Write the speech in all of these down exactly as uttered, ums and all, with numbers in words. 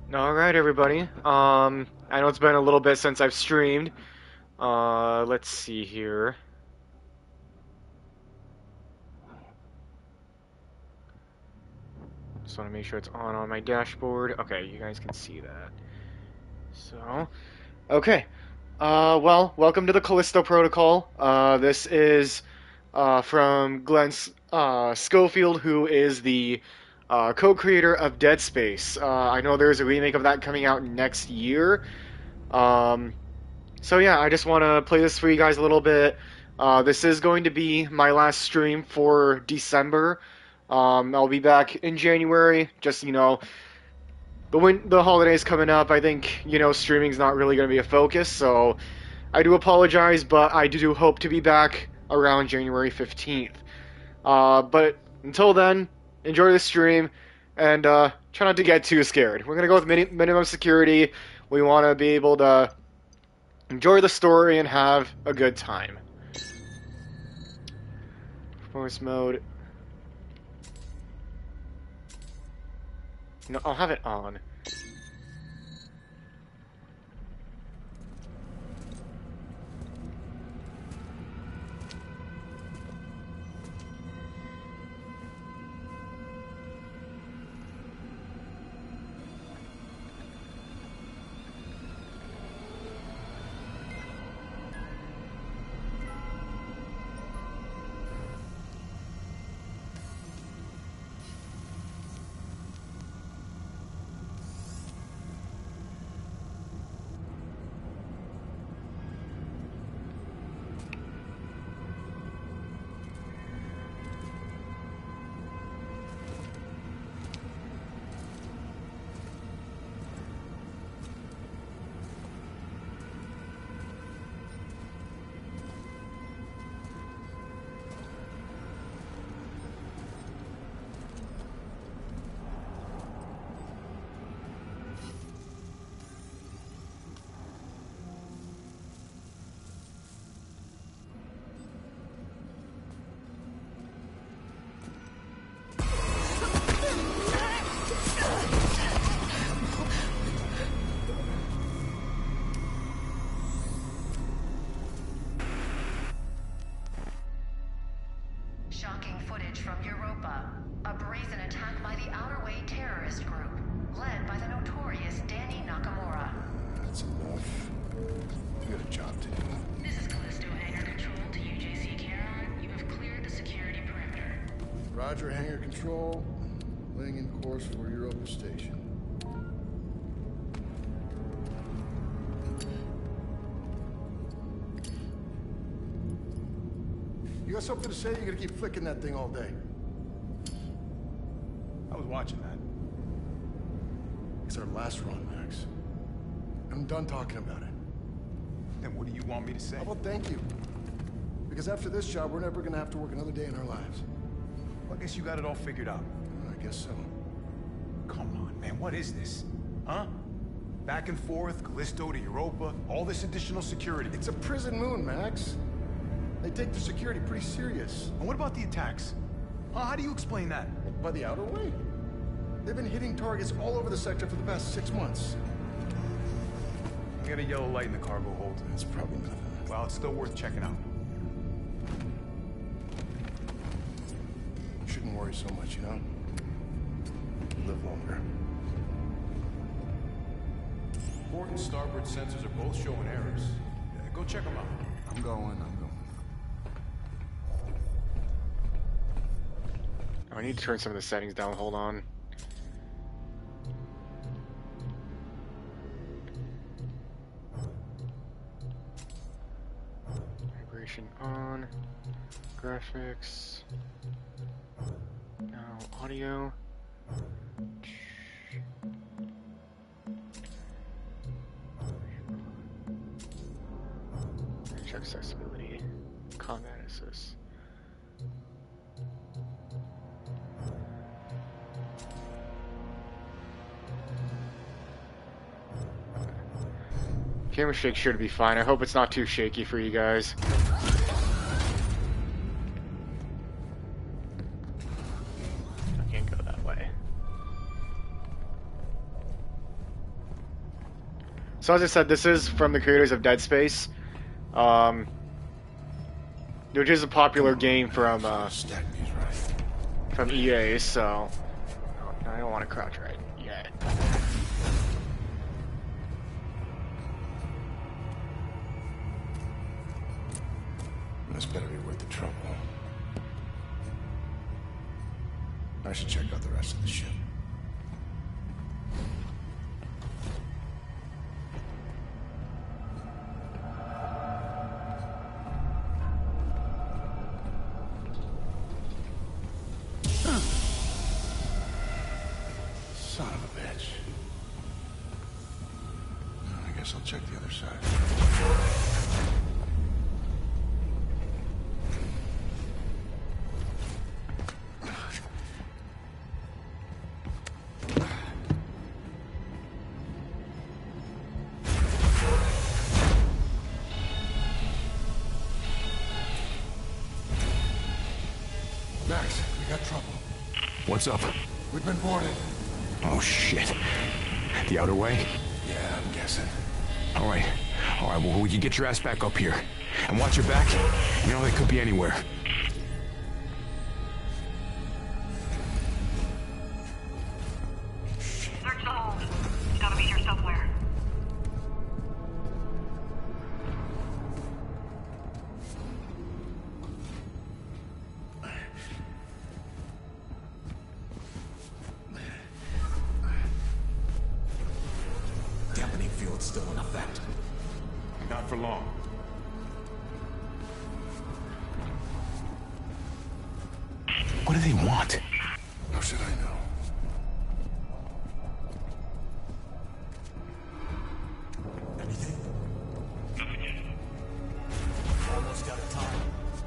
Alright, everybody. Um, I know it's been a little bit since I've streamed. Uh, let's see here. Just want to make sure it's on on my dashboard. Okay, you guys can see that. So, okay. Uh, well, welcome to the Callisto Protocol. Uh, this is uh, from Glen uh, Schofield, who is the uh, co-creator of Dead Space. Uh, I know there's a remake of that coming out next year. Um, So yeah, I just want to play this for you guys a little bit. Uh, this is going to be my last stream for December. Um, I'll be back in January. Just you know, the win- the holidays coming up. I think you know streaming's not really going to be a focus. So I do apologize, but I do hope to be back around January fifteenth. Uh, but until then, enjoy the stream and uh, try not to get too scared. We're gonna go with mini- minimum security. We want to be able to enjoy the story and have a good time. Performance mode. No, I'll have it on. Shocking footage from Europa. A brazen attack by the Outer Way terrorist group, led by the notorious Dani Nakamura. That's enough. You got a job to do. This is Callisto Hangar Control to U J C Caron. You have cleared the security perimeter. Roger, hangar control. Laying in course for Europa Station. You got something to say? You're gonna keep flicking that thing all day. I was watching that. It's our last run, Max. I'm done talking about it. Then what do you want me to say? How about thank you? Because after this job, we're never gonna have to work another day in our lives. Well, I guess you got it all figured out. I guess so. Come on, man, what is this? Huh? Back and forth, Callisto to Europa, all this additional security. It's a prison moon, Max. They take their security pretty serious. And what about the attacks? Huh? How do you explain that? By the Outer Way. They've been hitting targets all over the sector for the past six months. We got a yellow light in the cargo hold. That's probably nothing. Well, it's still worth checking out. You shouldn't worry so much, you know? Live longer. Port and starboard sensors are both showing errors. Yeah, go check them out. I'm going, I'm going. Oh, I need to turn some of the settings down. Hold on. Vibration on. Graphics. Now audio. Check accessibility. Combat assist. Camera shake sure to be fine. I hope it's not too shaky for you guys. I can't go that way. So as I said, this is from the creators of Dead Space, um, which is a popular game from uh, Stack these right. from E A. So oh, I don't want to crouch right yet. This better be worth the trouble. I should check out the rest of the ship. Son of a bitch. I guess I'll check the other side. Max, we got trouble. What's up? We've been boarded. Oh, shit. The outer way? Yeah, I'm guessing. All right. All right, well, you get your ass back up here. And watch your back. You know, they could be anywhere. Search the hold. It's gotta be here somewhere. Dampening field's still in effect. Not for long. What do they want? How should I know? Anything? Nothing yet. Almost out of time.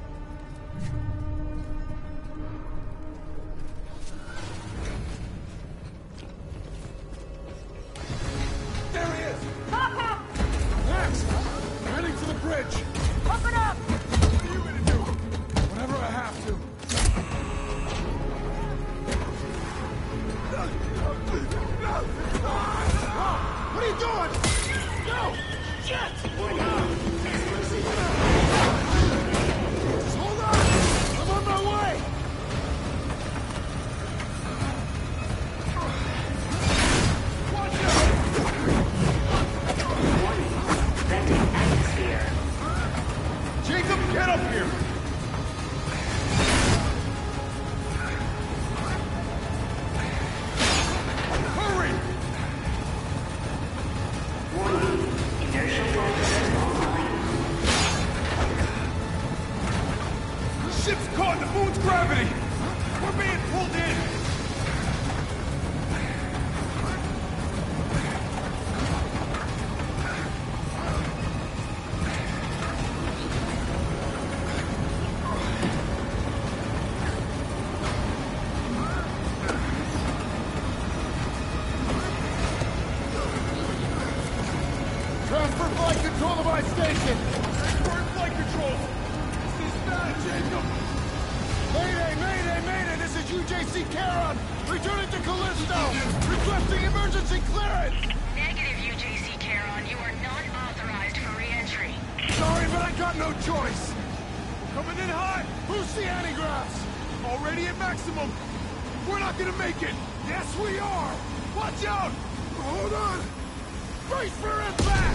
There he is! Max! I'm heading to the bridge! Open up! What are you gonna do? Whatever I have to. What are you doing? No! Shit! Just hold on! I'm on my way! Watch out! Jacob, get up here! Hurry! The ship's caught in the moon's gravity! We're being pulled in! Transfer flight control to my station! We're in flight control! This is bad, Jacob! Mayday, mayday, mayday! This is U J C Charon! Returning to Callisto! Requesting emergency clearance! Negative, U J C Charon. You are not authorized for re-entry. Sorry, but I got no choice! Coming in hot! Who's the antigraphs? Already at maximum! We're not gonna make it! Yes, we are! Watch out! Hold on! Brace for impact!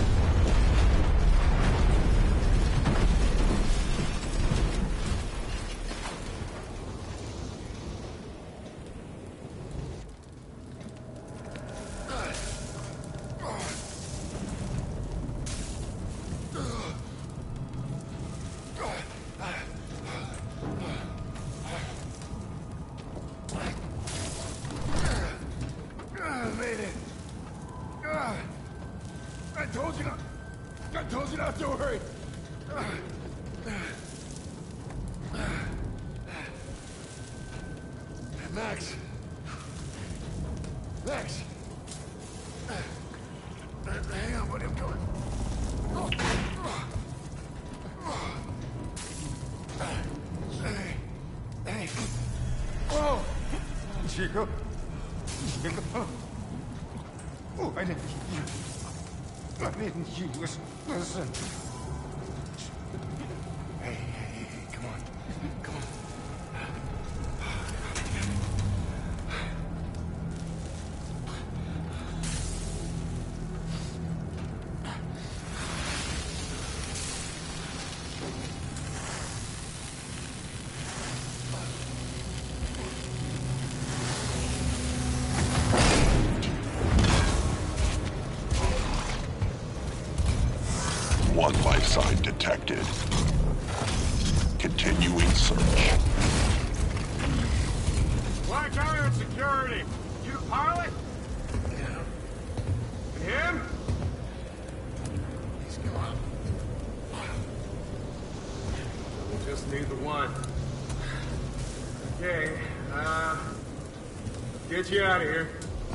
Made it. Ah, I told you not. I told you not to worry. Max. Max. Hang on, buddy. I'm coming. Hey. Hey. Whoa. Jacob? Jacob? Oh, I didn't... I mean, you listen. listen. Hey, hey, hey, hey, come on. Come on. One life sign detected. Continuing search. Black Iron Security. You the pilot? Yeah. And him? He's gone. We just need the one. Okay, uh... get you out of here.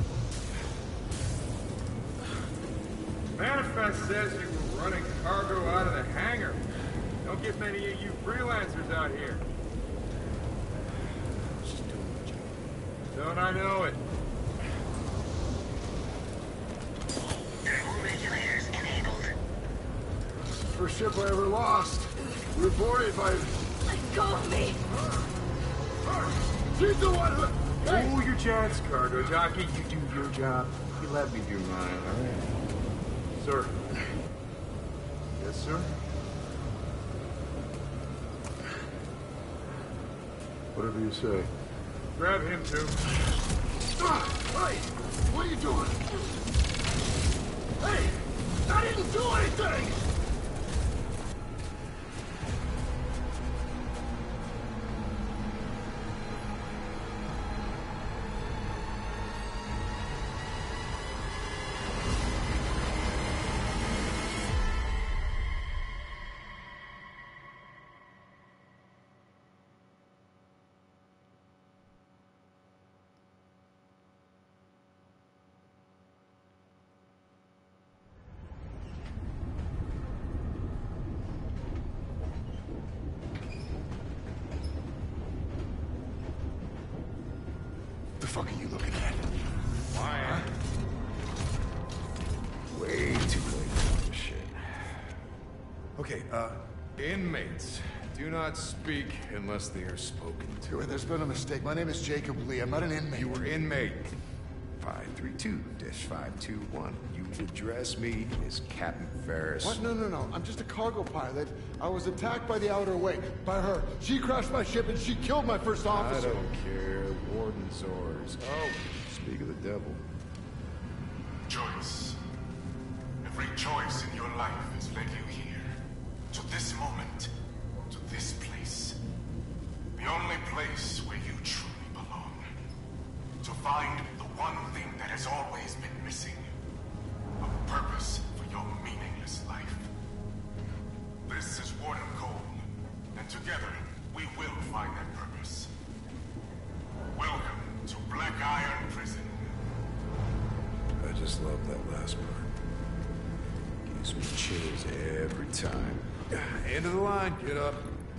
Manifest says you were running cargo out of the hangar. Don't get many of you freelancers out here. Just doing my job. Don't I know it? Thermal regulators enabled. First ship I ever lost. We were boarded by... Let go of me! She's the one who... Hey! Hold your chance, cargo jockey. You do your job. You let me do mine, all right? Sir. Yes, sir? Whatever you say. Grab him, too. Ah, hey! What are you doing? Hey! I didn't do anything! The fuck are you looking at? Why? Huh? Way too late for this shit. Okay, uh, Inmates. Do not speak unless they are spoken to. There's been a mistake. My name is Jacob Lee. I'm not an inmate. You were inmate. five three two dash five two one. You address me as Captain Ferris. What? No, no, no. I'm just a cargo pilot. I was attacked by the Outer Way. By her. She crashed my ship and she killed my first I officer. don't care. Warden Zors. Oh, Speak of the devil. Choice. Every choice in your life has led you here. To this moment. To this place. The only place where you truly belong. To find the one thing that has always been missing. A purpose for your meaningless life. This is Warden Cole. And together, we will find that purpose. Welcome to Black Iron Prison. I just love that last part. Gives me chills every time. end of the line. Get up.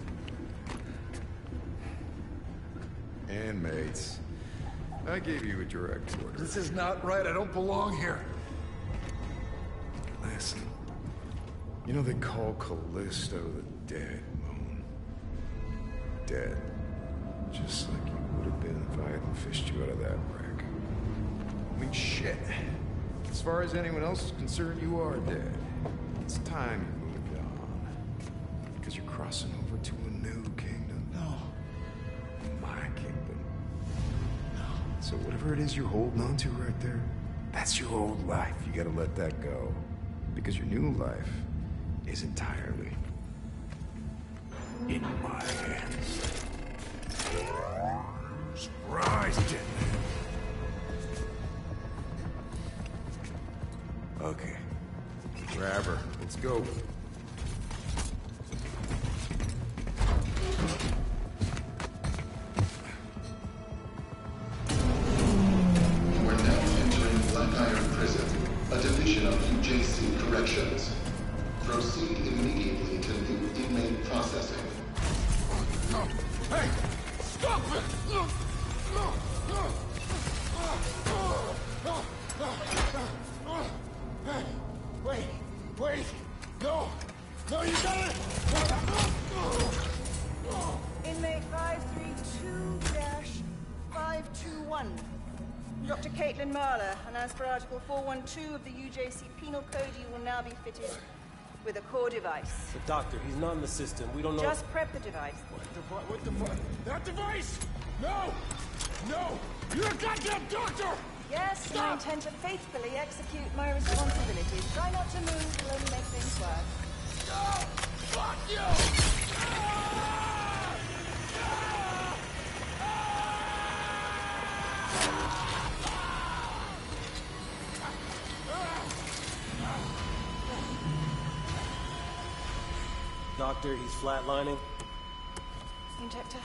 Inmates. I gave you a direct order. This is not right. I don't belong here. Listen. You know they call Callisto the dead, Moon. Dead. Just like you would have been if I hadn't fished you out of that wreck. I mean, shit. As far as anyone else is concerned, you are dead. It's time you moved on. Because you're crossing over to a new kingdom. No. My kingdom. No. So whatever it is you're holding on to right there, that's your old life. You gotta let that go. Because your new life is entirely in my hands. Surprised it. Okay. Grab her. Let's go. We're now entering Black Iron Prison, a division of U J C Corrections. Proceed immediately to new inmate processing. No. Hey! Stop it! No! No! No! Hey! Wait! one. Doctor Caitlin Marler, and as per Article four one two of the U J C Penal Code, you will now be fitted with a core device. The doctor, he's not in the system. We don't know... Just prep the device. What the fuck? What the fuck? That device! No! No! You're a goddamn doctor! Yes, and I intend to faithfully execute my responsibilities. Try not to move, it'll only make things worse. No! Fuck you! Ah! Doctor, he's flatlining. Injector.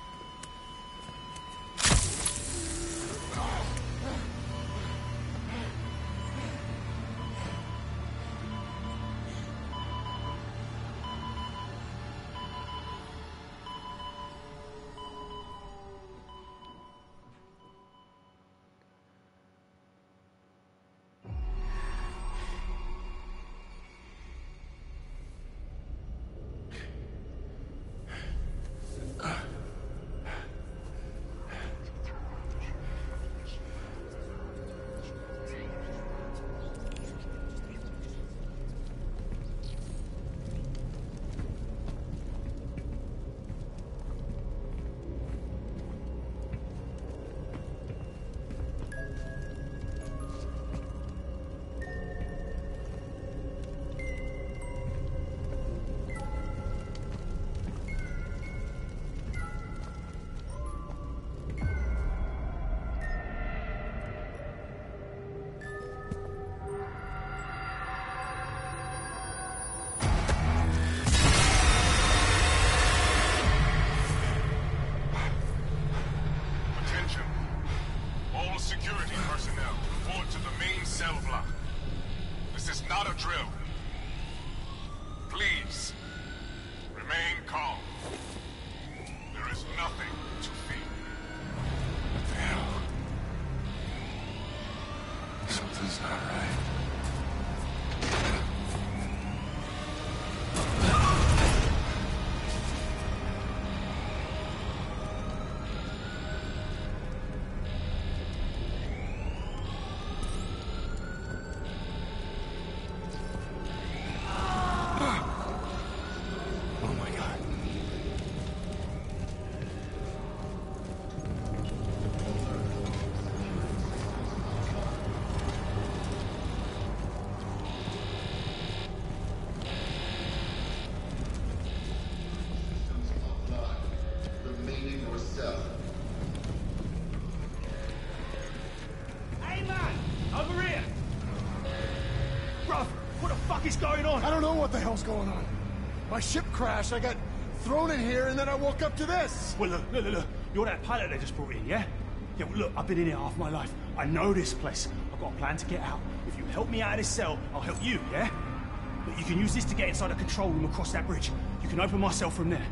Going on? I don't know what the hell's going on. My ship crashed, I got thrown in here, and then I woke up to this. Well, look, look, look, look. You're that pilot they just brought in, yeah? Yeah, well, look, I've been in here half my life. I know this place. I've got a plan to get out. If you help me out of this cell, I'll help you, yeah? But you can use this to get inside a control room across that bridge. You can open my cell from there.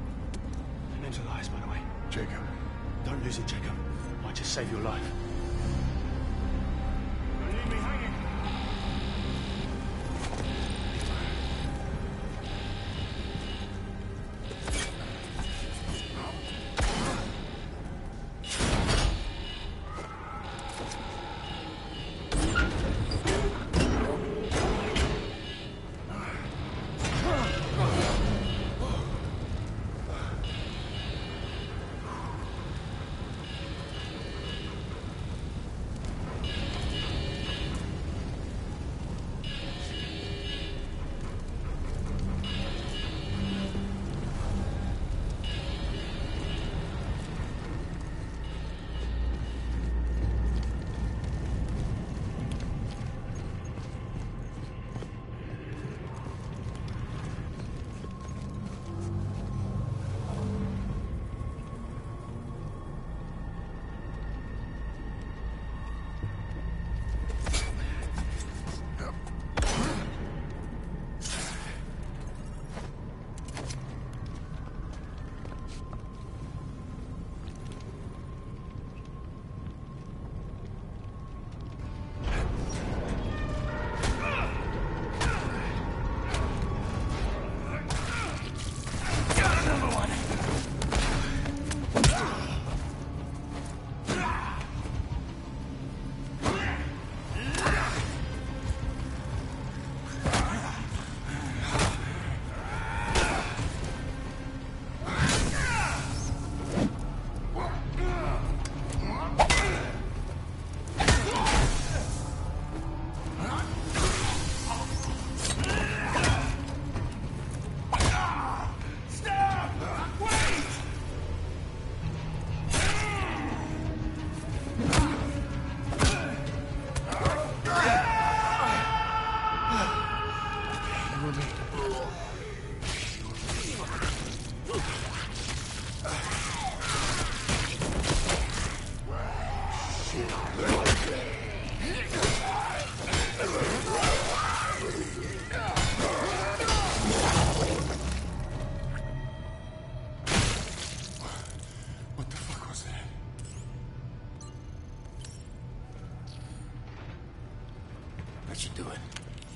And name's Elias, by the way. Jacob. Don't lose it, Jacob. I just saved your life. Don't leave me hanging. What the fuck was that? That should do it.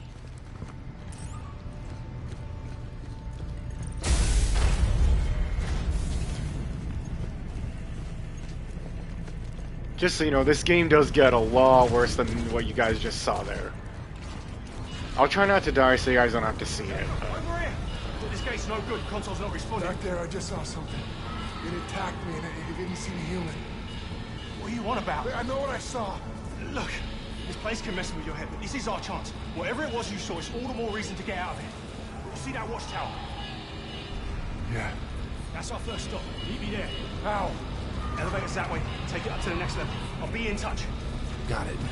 Just so you know, this game does get a lot worse than what you guys just saw there. I'll try not to die so you guys don't have to see it. Over here! This gate's no good. Console's not responding. Back there, I just saw something. It attacked me and it, it didn't seem human. What are you on about? I know what I saw. Look, this place can mess with your head, but this is our chance. Whatever it was you saw, it's all the more reason to get out of here. You see that watchtower? Yeah. That's our first stop. Meet me there. How? Elevator's that way. Take it up to the next level. I'll be in touch. Got it.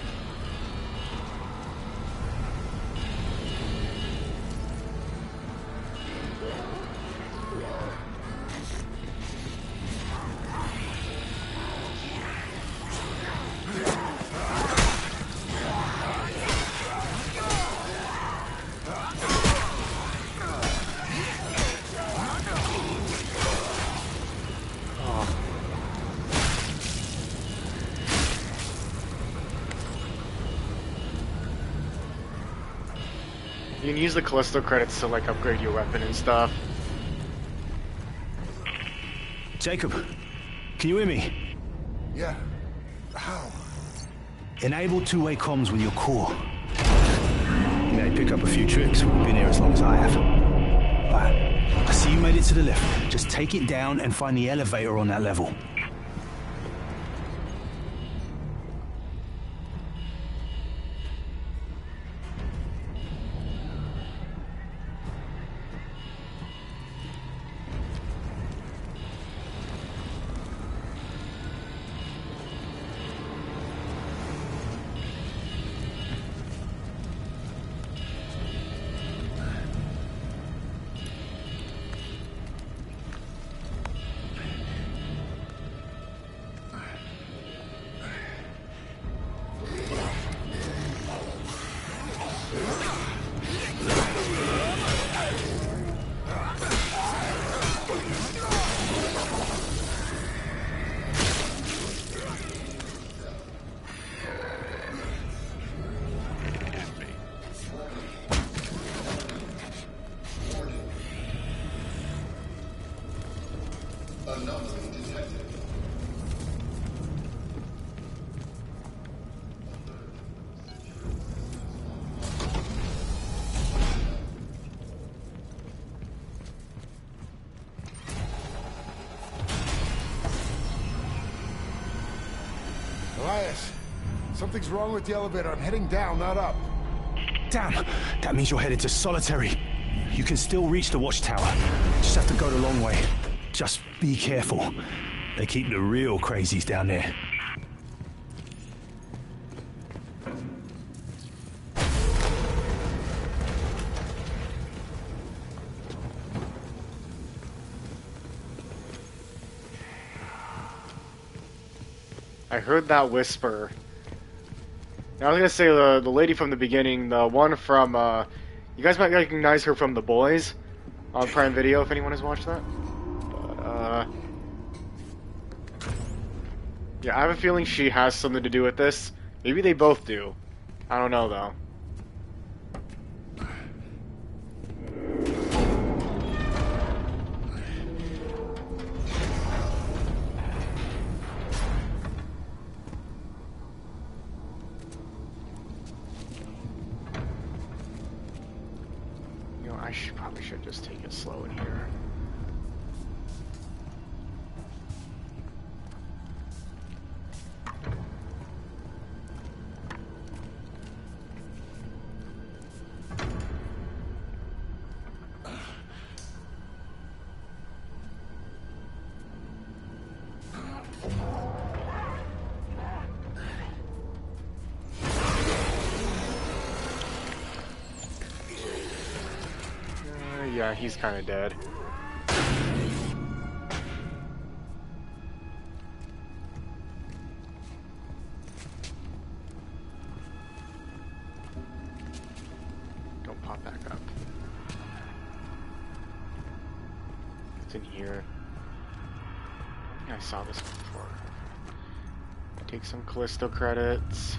You can use the Callisto credits to like upgrade your weapon and stuff. Jacob, can you hear me? Yeah. How? Enable two-way comms with your core. You may pick up a few tricks. We've been here as long as I have. Right. I see you made it to the lift. Just take it down and find the elevator on that level. Anomaly detected. Elias, something's wrong with the elevator. I'm heading down, not up. Damn! That means you're headed to solitary. You can still reach the watchtower. Just have to go the long way. Just be careful. They keep the real crazies down there. I heard that whisper. Now, I was gonna say the the lady from the beginning, the one from uh, you guys might recognize her from The Boys on Prime Video if anyone has watched that. But uh, yeah, I have a feeling she has something to do with this. Maybe they both do. I don't know though. I should probably should just take it slow in here. Yeah, he's kind of dead. in here. I saw this before. Take some Callisto credits.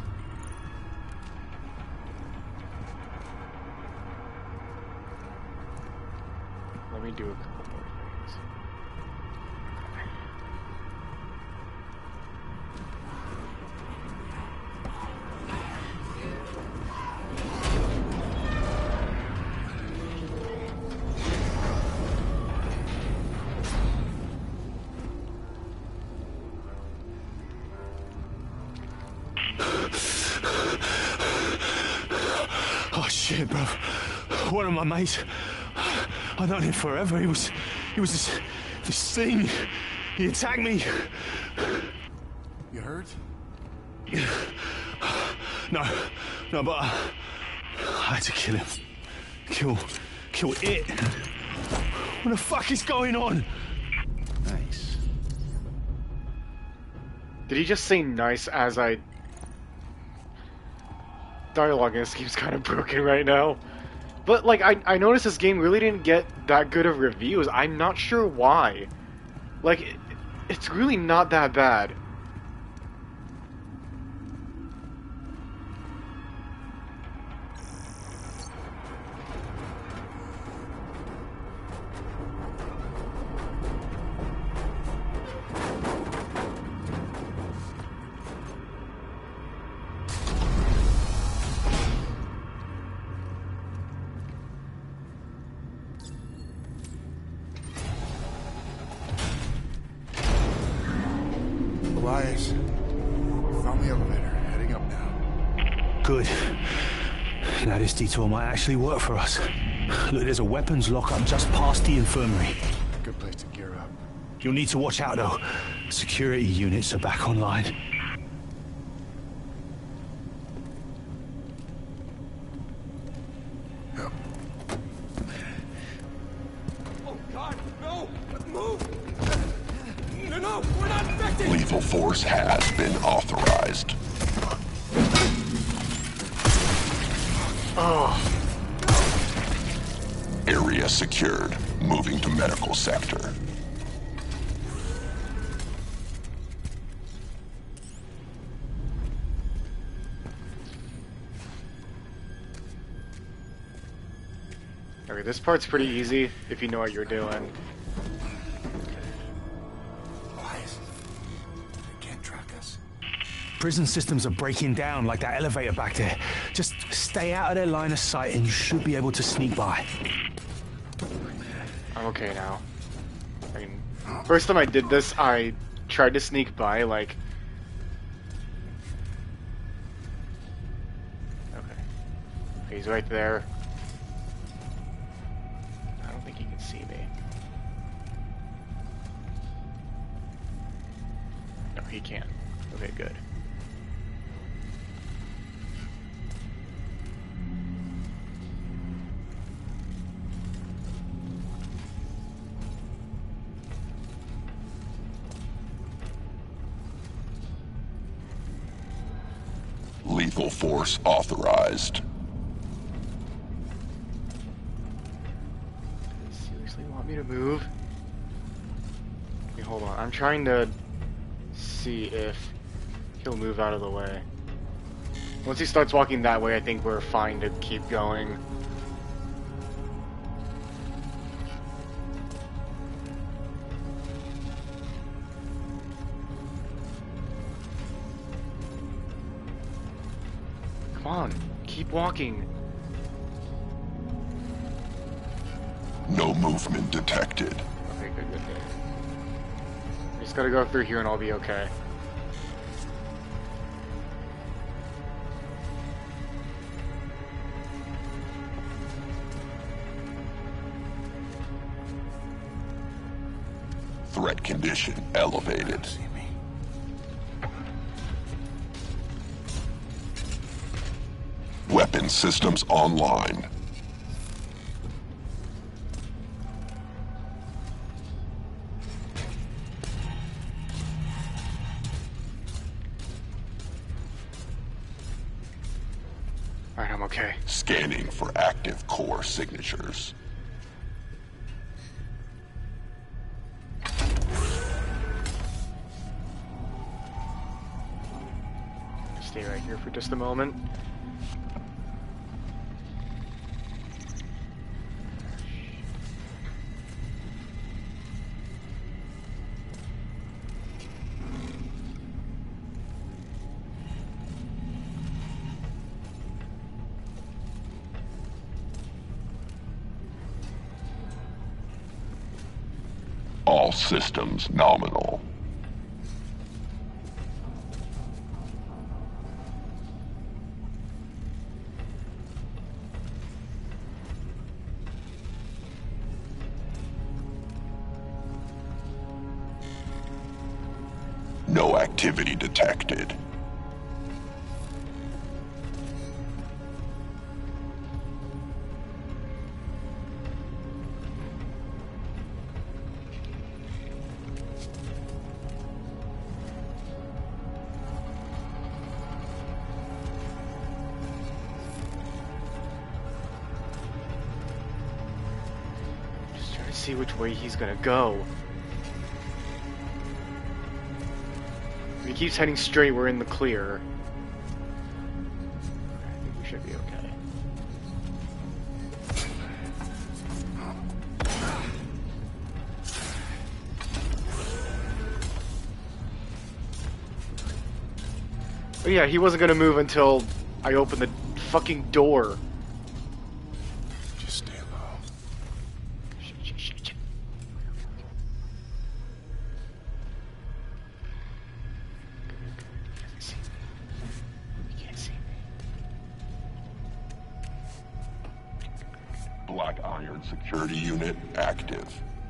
Let me do a couple more things. Oh shit, bro. One of my mates, I've known him forever. He was, he was this, this thing. He attacked me. You hurt? No, no, but I, I had to kill him. Kill, kill it. What the fuck is going on? Nice. Did he just say nice as I... Dialogue in this game's kind of broken right now. But, like, I, I noticed this game really didn't get that good of reviews. I'm not sure why. Like, it, it's really not that bad. Elias, found the elevator. Heading up now. Good. Now this detour might actually work for us. Look, there's a weapons lockup just past the infirmary. Good place to gear up. You'll need to watch out, though. Security units are back online. Yep. Oh, God, no! Move! No, no, we're not infected! Lethal force has been authorized. Oh. Area secured. Moving to medical sector. Okay, this part's pretty easy if you know what you're doing. Elias, they can't track us. Prison systems are breaking down like that elevator back there. Just stay out of their line of sight and you should be able to sneak by. I'm okay now. I mean, first time I did this, I tried to sneak by, like... Okay. He's right there. I don't think he can see me. No, he can't. Okay, good. Lethal force authorized. Seriously want me to move? Okay, hold on. I'm trying to see if he'll move out of the way. Once he starts walking that way, I think we're fine to keep going. Come on, keep walking. No movement detected. Okay, good, good, good. Just gotta go through here and I'll be okay. Threat condition elevated. Weapon systems online. Alright, I'm okay. Scanning for active core signatures. stay right here for just a moment. All systems nominal. No activity detected. Just trying to see which way he's gonna go. If he keeps heading straight, we're in the clear. I think we should be okay. Oh yeah, he wasn't gonna move until I opened the fucking door. Just stay low. Shit, shit, shit, shit. He can't see me. Black Iron security unit active.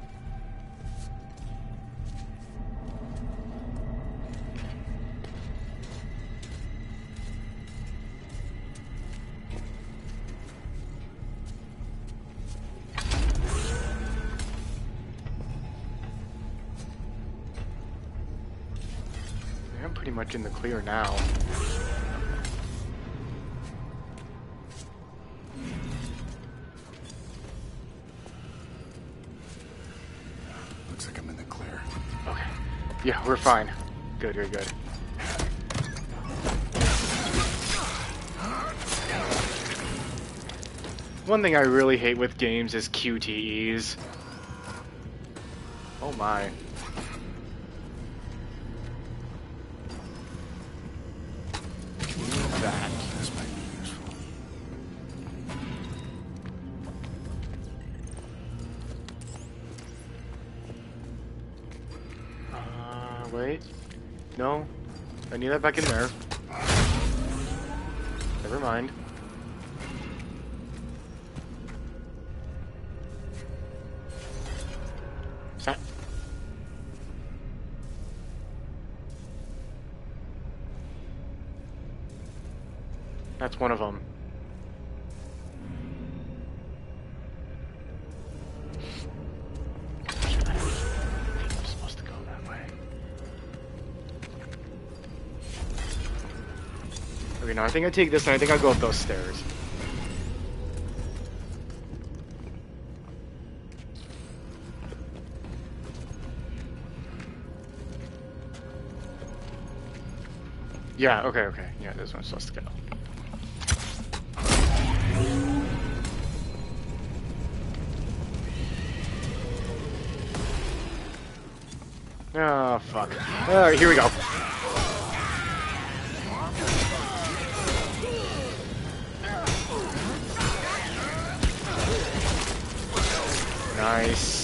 I'm pretty much in the clear now. Looks like I'm in the clear. Okay. Yeah, we're fine. Good, good, good. One thing I really hate with games is Q T Es. Oh my. That. This might be useful. Uh, wait. No. I need that back in there. Never mind. That. That's one of them. I think I'm supposed to go that way. Okay, no, I think I take this and I think I go up those stairs. Yeah, okay, okay. Yeah, this one's supposed to go. Oh, fuck. Alright, here we go. Nice.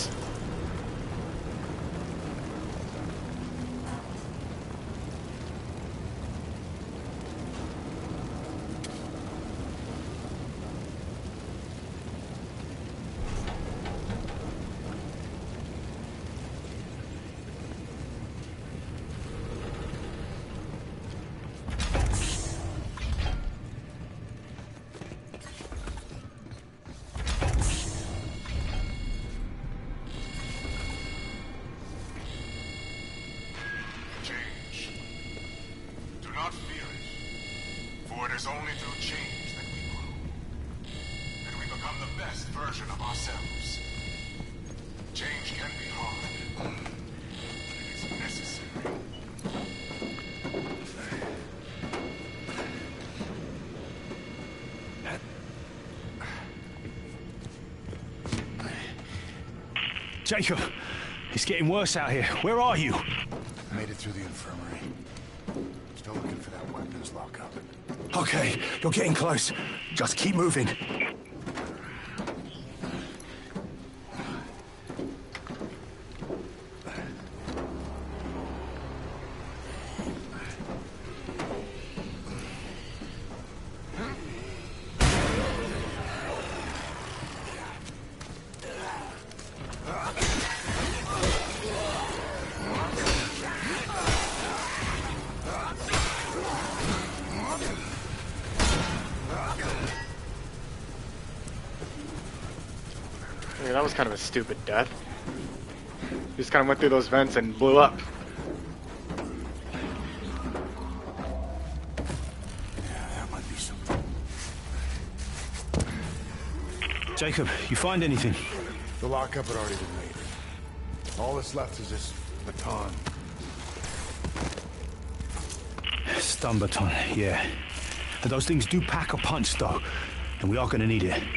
Jacob, it's getting worse out here. Where are you? Made it through the infirmary. Still looking for that weapons lockup. Okay, you're getting close. Just keep moving. Yeah, that was kind of a stupid death. He just kind of went through those vents and blew up. Yeah, that might be something. Jacob, you find anything? The lockup had already been made. All that's left is this baton. Stun baton, yeah. Those things do pack a punch, though, and we are going to need it.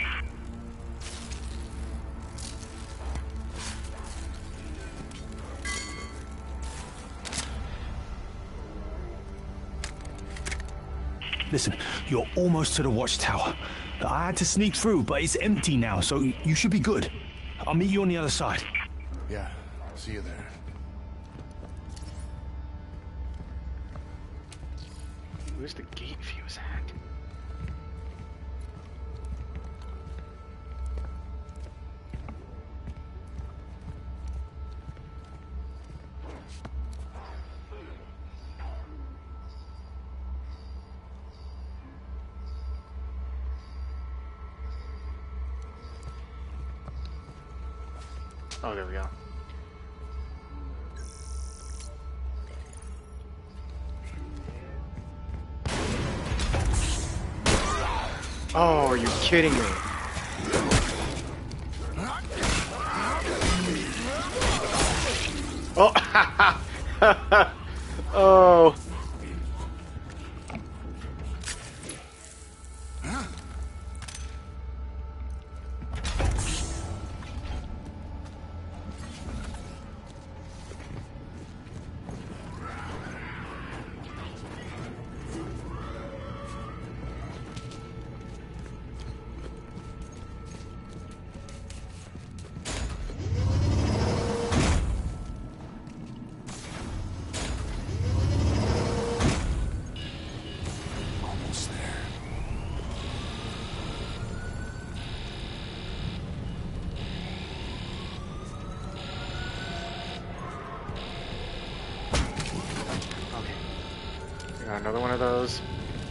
Listen, you're almost to the watchtower. I had to sneak through, but it's empty now, so you should be good. I'll meet you on the other side. Yeah, see you there. Where's the gate fuse at? Oh, there we go. Oh, are you kidding me? Oh, oh. Another one of those.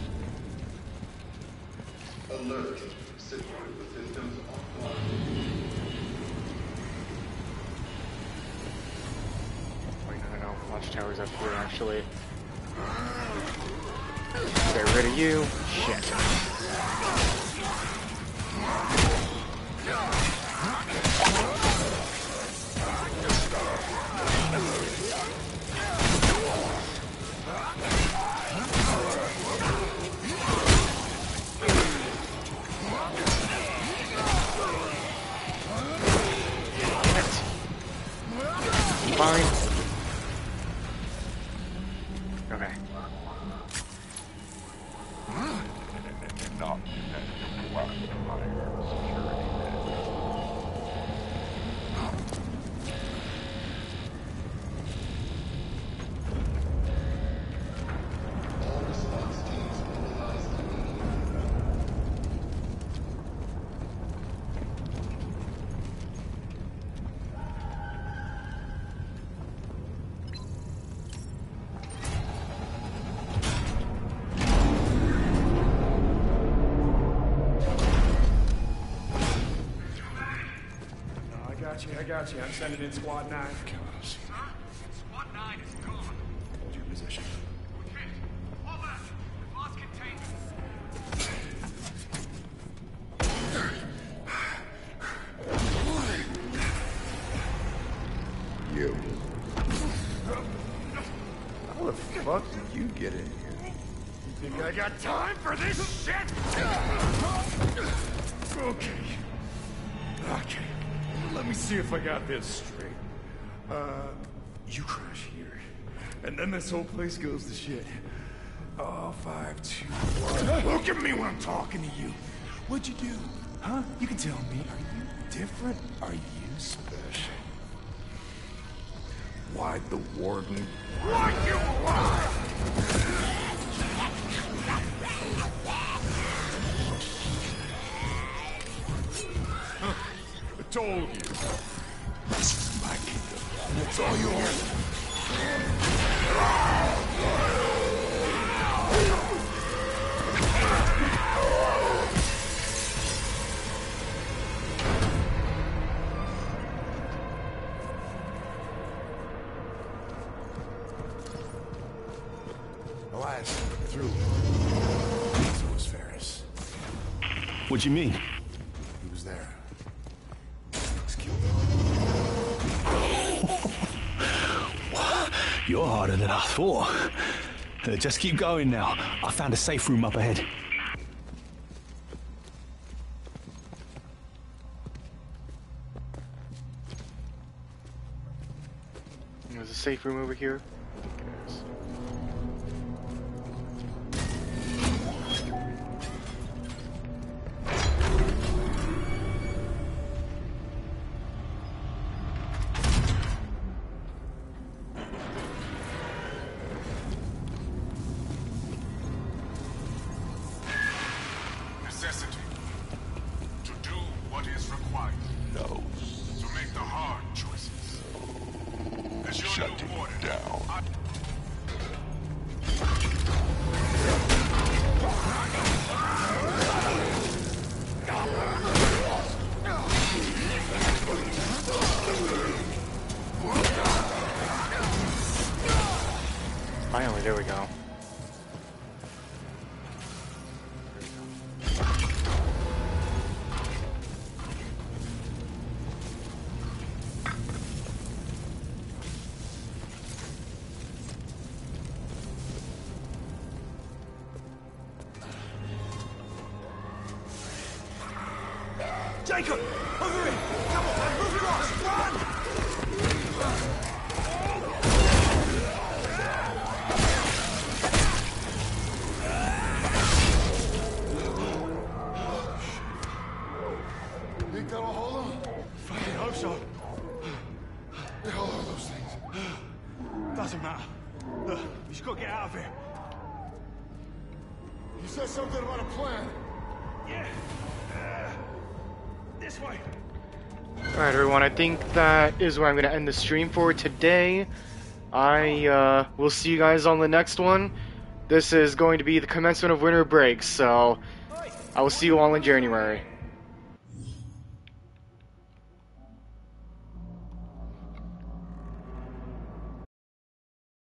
Alert. Security systems offline. Wait, no, no, no. Watchtower's up here, actually. Get rid of you. Shit. Fine. Okay. Not All response teams mobilized immediately. I got you. I'm sending in Squad nine. Squad nine is gone. Hold your position. Okay. All left. We've lost containment. You. How the fuck did you get in here? You think I got time for this shit? Okay. Okay. let me see if I got this straight. Uh, you crash here, and then this whole place goes to shit. Oh, five, two, one. Look at me when I'm talking to you. What'd you do? Huh? You can tell me. Are you different? Are you special? Why'd the warden want you alive? I told you. This is my kingdom. It's all yours. Elias, through. So was Ferris. What do you mean? He was there. He's killed him. You're harder than I thought. Uh, just keep going now. I found a safe room up ahead. There's a safe room over here. I think it is. Necessity. To do what is required. No. To make the hard choices. As your Shutting new order, down. I Finally, there we go. Jacob! Over here! Come on, man! Move your ass! Run! Think that'll hold him? Fucking hope so. The hell are those things? Doesn't matter. Look, we just gotta get out of here. You said something about a plan. Yeah. Uh, this way. Alright everyone, I think that is where I'm going to end the stream for today. I uh, will see you guys on the next one. This is going to be the commencement of winter break, so I will see you all in January.